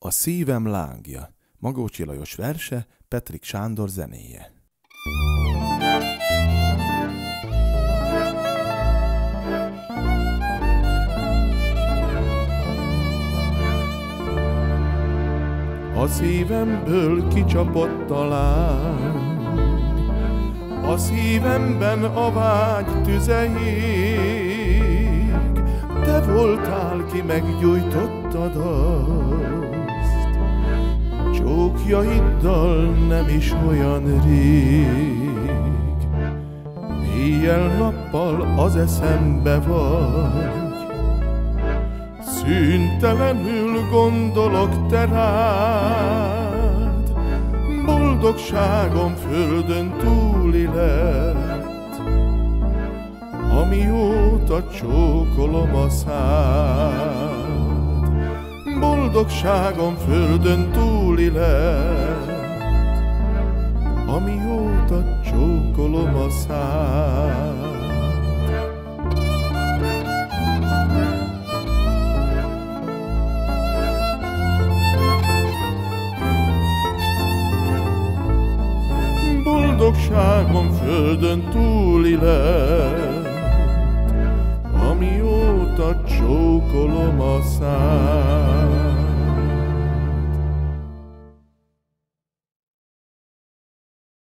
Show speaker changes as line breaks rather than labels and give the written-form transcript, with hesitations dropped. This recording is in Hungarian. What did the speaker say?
A szívem lángja. Magócsi Lajos verse, Petrik Sándor zenéje. A szívemből kicsapott a láng, a szívemben a vágy tüze ég. Te voltál, ki meggyújtottad azt, csókjaiddal nem is olyan rég. Éjjel-nappal az eszembe vagy, szüntelenül gondolok te rád. Boldogságom földön túli lett, amióta csókolom a szád. Boldogságom földön túli lett, amióta csókolom a szád. Boldogságom földön túli lett, amióta csókolom a szád.